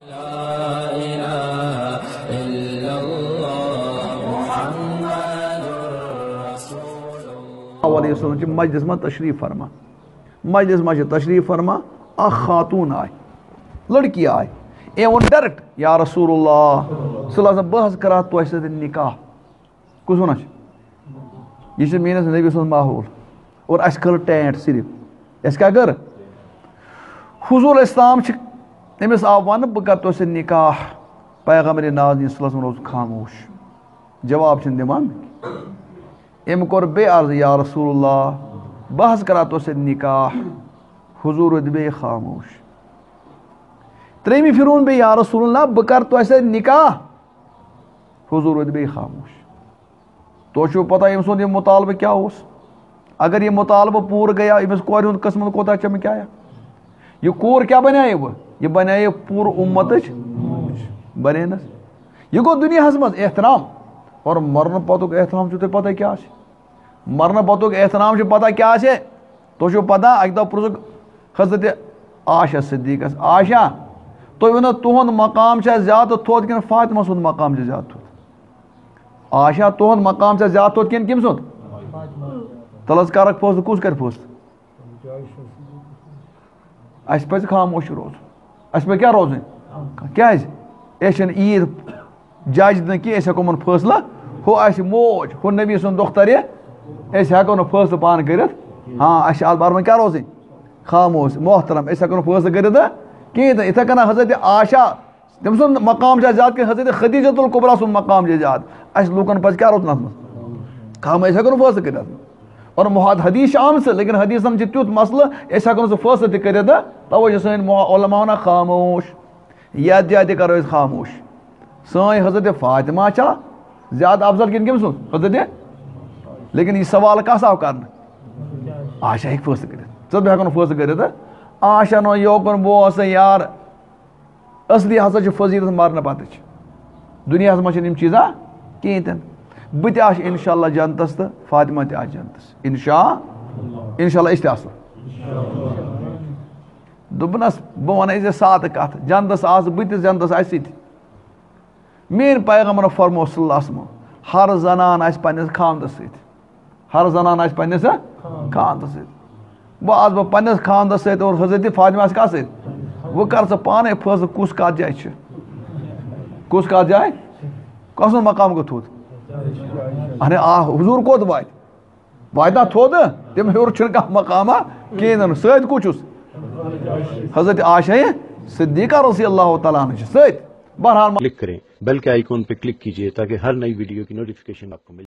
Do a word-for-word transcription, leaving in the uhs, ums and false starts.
علیہ وسلم چھ مجلس میں تشریف فرما مجلس میں تشریف فرما اخ خاتون آئی لڑکی آئی اے ون ڈائریکٹ یا رسول اللہ صلی اللہ علیہ وسلم بہت کرا تو ایسے نکاح کس ونہ یہ میرے نبی سن ماحول اور اس کر ٹینٹ صرف اس کیا کر حضور اسلام امس آو ون بہ کر تو نکاح پیغمبر نازنین صلی اللہ علیہ وسلم روز خاموش جواب چھ دمان ام کور بے عرض یا رسول اللہ بحث کرا تو نکاح حضور بے خاموش تریمی پھرون بے یا رسول اللہ بہ کر تو نکاح حضور بے خاموش تو چھو پتہ ام سن یہ مطالبہ کیا اس اگر یہ مطالبہ پور گیا امس کور ہند قسمت کوتا چمکایا یہ کور کیا بنائے وہ یہ بنائے پور امت بنے نا یہ گو دنیا مز احترام اور مرن پتک احترام چھو پتہ کیا مرن پتک احترام چھو پتہ کیا تو چھو پتہ اک دہ پرسک حضرت عائشہ صدیقس عائشہ تو ونو تہند مقام چھا زیادہ تھوت کن فاطمہ سند مقام چھا زیادہ تھوت عائشہ تہند مقام چھا زیادہ تھوت کن کم سند تلس کرک پوست کس کر پوست اس پہ خاموش روز اس پہ کیا روزیں کیا ایشن عید جج نا کی اس ہکو من فیصلہ ہو اس موج ہو نبی سن دختر اس ہکو نا فیصلہ پان کرت ہاں اس ات بار میں کیا روزیں خاموش محترم اس ہکو نا فیصلہ کرت کہین اتھے کنا حضرت عائشہ تم سن مقام جا زیاد کہ حضرت خدیجۃ الکبریٰ سن مقام جا زیاد اس لوکن پہ کیا روزن ات خاموش اس ہکو نا فیصلہ کرت اور محاد حدیث عام سے لیکن حدیث ہم تیت مسئلہ اس ہکو نا فیصلہ تہ کرت توجہ سن علماء خاموش یاد یاد کرو اس خاموش سن حضرت فاطمہ چھا زیادہ افضل کن کم سن حضرت لیکن یہ سوال کس آو کرنا عائشہ ایک فیصلہ کرت ژٕ ہیکو فیصلہ کرت عائشہ نو یوکن بو ہسا یار اصلی ہسا چھ فضیلت مرنے پتہ دنیا مجھ یم چیزا کہین تن بہ تہ آس انشاء اللہ جنتس تو فاطمہ تہ آس جنتس انشاء انشاء اللہ اس تہ آسو دوپنس بہ ون ژے سات کت جنتس آس بہ تہ جنتس آس سہ مین پیغمبر فرمو صلی اللہ علیہ وسلم ہر زنان آس پنس خاندس ست ہر زنان آس پنس خاندس ست بہ آس بہ پنس خاندس ست اور حضرت فاطمہ آس کت ست وہ کر ژٕ پانے فیصلہ کس کت جائے چھ کس کت جائے کس مقام گو تھوت ارے آ حضور کوت وات وات تھوت تم ہیور چھ کانٛہہ مقامہ کہین ست کچھ حضرت عائشہ صدیقہ رضی اللہ تعالیٰ عنہ ست بہرحال کلک کریں بیل کے آئیکن پہ کلک کیجئے تاکہ ہر نئی ویڈیو کی نوٹیفیکیشن آپ کو مل